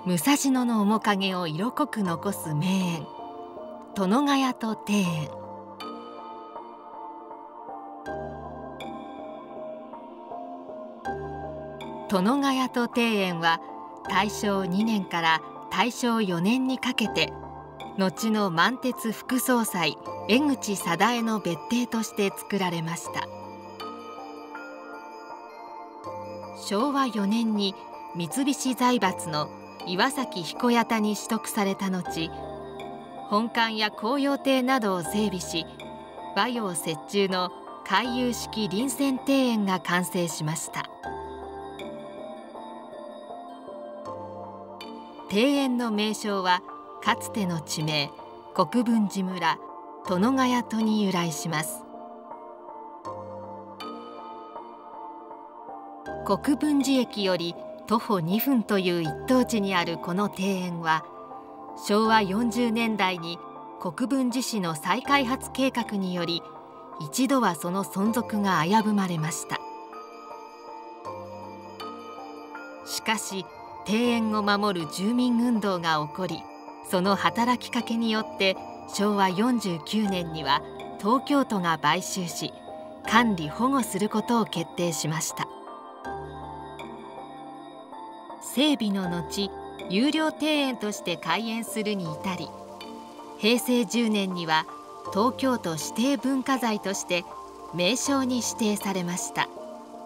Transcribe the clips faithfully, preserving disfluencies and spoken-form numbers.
武蔵野の面影を色濃く残す名園、殿ヶ谷戸庭園。殿ヶ谷戸庭園は大正にねんから大正よねんにかけて、後の満鉄副総裁江口貞恵の別邸として作られました。しょうわよねんに三菱財閥の岩崎彦屋田に取得された後、本館や紅葉亭などを整備し、和洋折衷の回遊式臨泉庭園が完成しました。庭園の名称はかつての地名国分寺村殿ヶ谷戸に由来します。国分寺駅より徒歩にふんという一等地にあるこの庭園は、しょうわよんじゅうねんだいに国分寺市の再開発計画により、一度はその存続が危ぶまれました。しかし庭園を守る住民運動が起こり、その働きかけによってしょうわよんじゅうきゅうねんには東京都が買収し、管理保護することを決定しました。整備の後、有料庭園として開園するに至り、へいせいじゅうねんには東京都指定文化財として名勝に指定されました。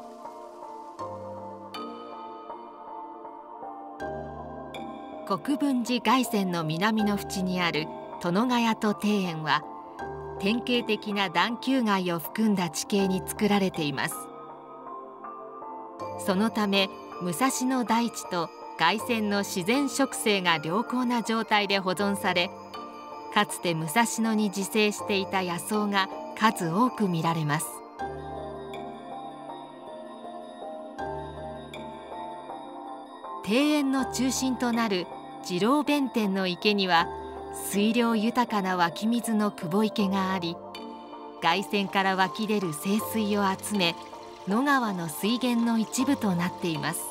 国分寺凱旋の南の淵にある殿ヶ谷戸庭園は、典型的な段丘崖を含んだ地形に作られています。そのため武蔵野台地と凱旋の自然植生が良好な状態で保存され、かつて武蔵野に自生していた野草が数多く見られます。庭園の中心となる次郎弁天の池には、水量豊かな湧き水の久保池があり、凱旋から湧き出る清水を集め、野川の水源の一部となっています。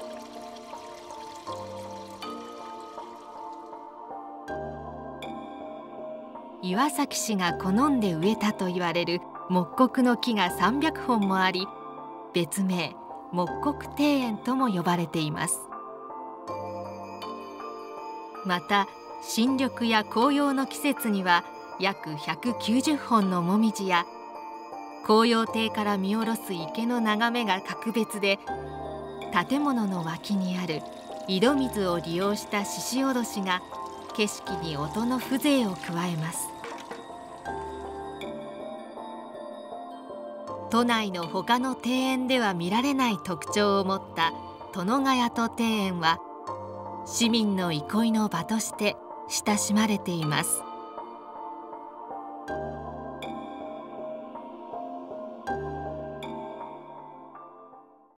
岩崎氏が好んで植えたと言われる木樨の木がさんびゃくほんもあり、別名木樨庭園とも呼ばれています。また新緑や紅葉の季節には約ひゃくきゅうじゅっほんのもみじや、紅葉亭から見下ろす池の眺めが格別で、建物の脇にある井戸水を利用した獅子おどしが景色に音の風情を加えます。都内の他の庭園では見られない特徴を持った殿ヶ谷戸庭園は、市民の憩いの場として親しまれています。